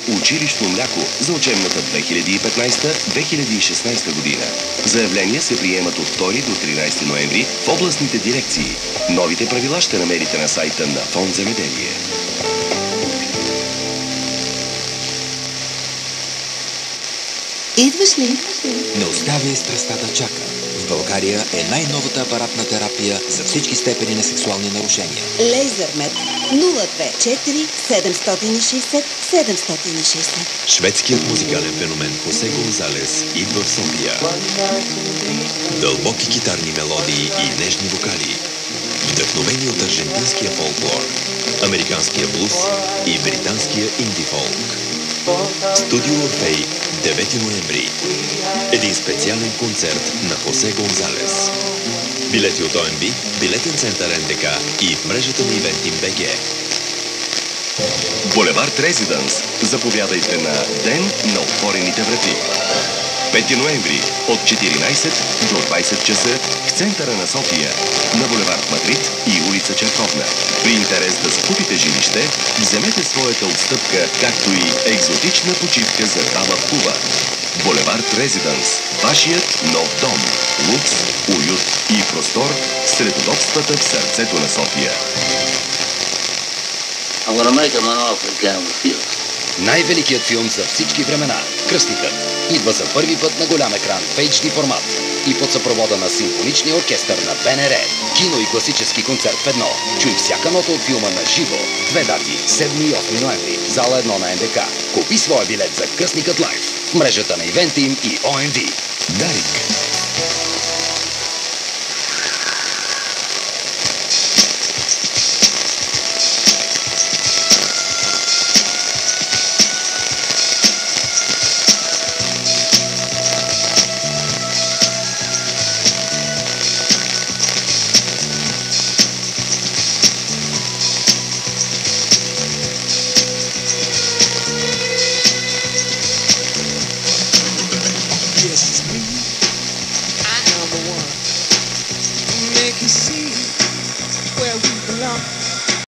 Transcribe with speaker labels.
Speaker 1: училищно мляко за учебната 2015-2016 година. Заявления се приемат от 2 до 13 ноември в областните дирекции. Новите правила ще намерите на сайта на Фонд Земеделие.
Speaker 2: Идваш ли?
Speaker 3: Не оставяй страстта да чака. В България е най-новата апаратна терапия за всички степени на сексуални нарушения.
Speaker 2: Лейзермет 024 760 760.
Speaker 3: Шведският музикален феномен Хосе Гонзалес идва в София. Дълбоки китарни мелодии и нежни вокали. Вдъхновени от аржентинския фолклор, американския блуз и британския инди фолк. Студио Орфей, 9 ноември. Един специален концерт на Хосе Гонзалес. Билети от ОМБ, билетен център НДК и в мрежата на Ивентим БГ.
Speaker 1: Булевард Резиденс. Заповядайте на Ден на отворените врати. 5 ноември от 14 до 20 часа в центъра на София, на булевард Мадрид и улица Черковна. При интерес да закупите жилище, вземете своята отстъпка, както и екзотична почивка за дама в Куба. Булевард Резиденс. Вашият нов дом. Лукс, уют и простор сред удобствата в сърцето на София.
Speaker 4: Най-великият филм за всички времена – Кръстникът, идва за първи път на голям екран в HD формат и под съпровода на симфоничния оркестър на БНР. Кино и класически концерт в едно. Чуй всяка нота от филма на живо. 2 дати – 7 и 8 ноември. Зала 1 на НДК. Купи своя билет за Кръстникът лайв в мрежата на Ивентим и ОМВ.
Speaker 1: Дарик.